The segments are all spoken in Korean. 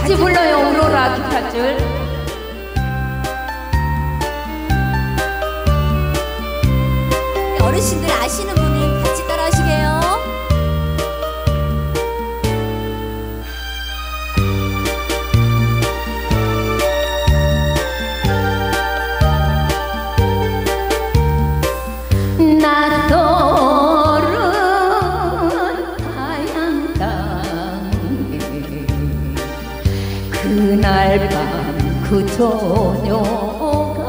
같이 불러요. 우로라 기타줄. 어르신들 아시는 분은 같이 따라 하시게요. 낯설은 하얀 땅에 그날 밤 그 소녀가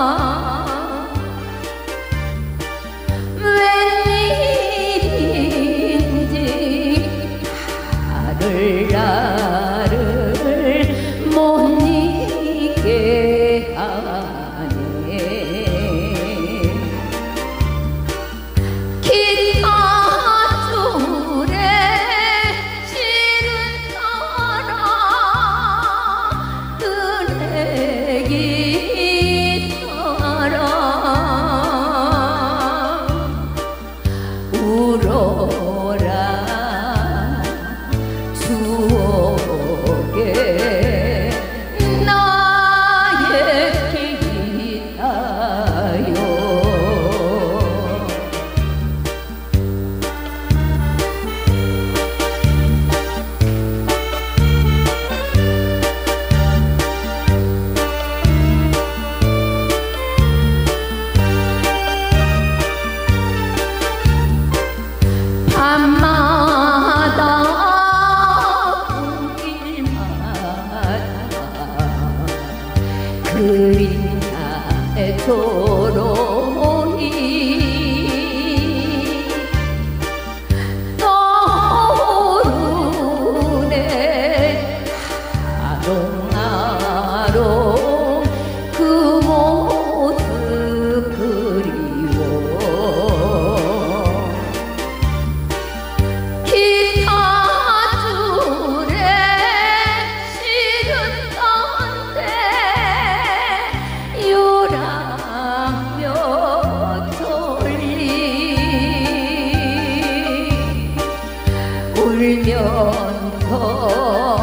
웬일인지 나를 못 잊게 하네. 기타줄에 실은 사랑 쓰레기 사랑 울어라 추억에 나의 기타요. 밤마다 길마다 그림자의 초롱이 떠오르네. 아롱아롱 그 모습 그리워. 기타줄에 실은 건데 요랑며 졸리 울면서